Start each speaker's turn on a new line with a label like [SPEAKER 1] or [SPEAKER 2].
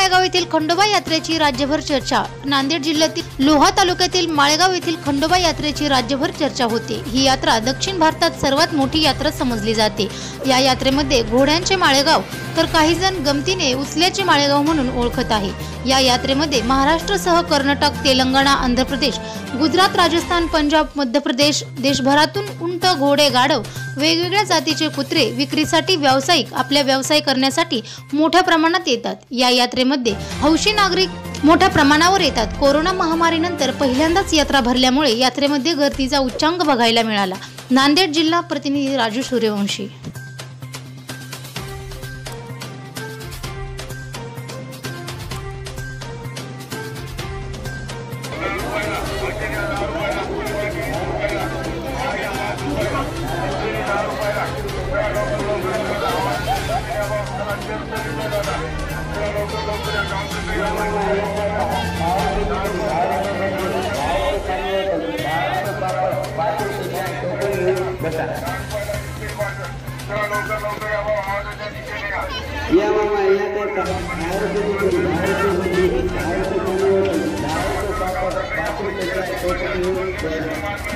[SPEAKER 1] माळेगाव येथील खंडोबा यात्रेची राज्यभर चर्चा। नांदेड जिल्ह्यातील लोहा तालुक्यातील माळेगाव येथील खंडोबा यात्रेची राज्यभर चर्चा होते। ही यात्रा दक्षिण भारतात सर्वात मोठी यात्रा समजली जाते। या यात्रेमध्ये घोड्यांचे माळेगाव तर काही जण गमतीने उचल्याचे माळेगाव म्हणून ओळखत आहे। या यात्रेमध्ये महाराष्ट्रासह कर्नाटक, तेलंगणा, आंध्र प्रदेश, गुजरात, राजस्थान, पंजाब, मध्य प्रदेश देशभरातून उंट, घोडे, गाढव, वेगवेगळ्या जातीचे कुत्रे विक्रीसाठी व्यावसायिक आपल्या व्यवसाय करण्यासाठी मोठ्या प्रमाणात येतात। या यात्रेमध्ये हौशी नागरिक मोठ्या प्रमाणावर येतात। कोरोना महामारीनंतर पहिल्यांदाच यात्रा भरल्यामुळे यात्रेमध्ये गर्दीचा उच्चांक बघायला मिळाला। नांदेड जिल्हा प्रतिनिधी राजू सूर्यवंशी।
[SPEAKER 2] या मामा या